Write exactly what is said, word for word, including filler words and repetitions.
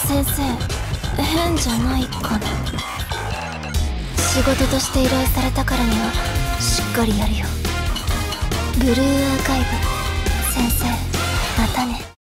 先生変じゃないかな。仕事として依頼されたからにはしっかりやるよ。ブルーアーカイブ先生、またね。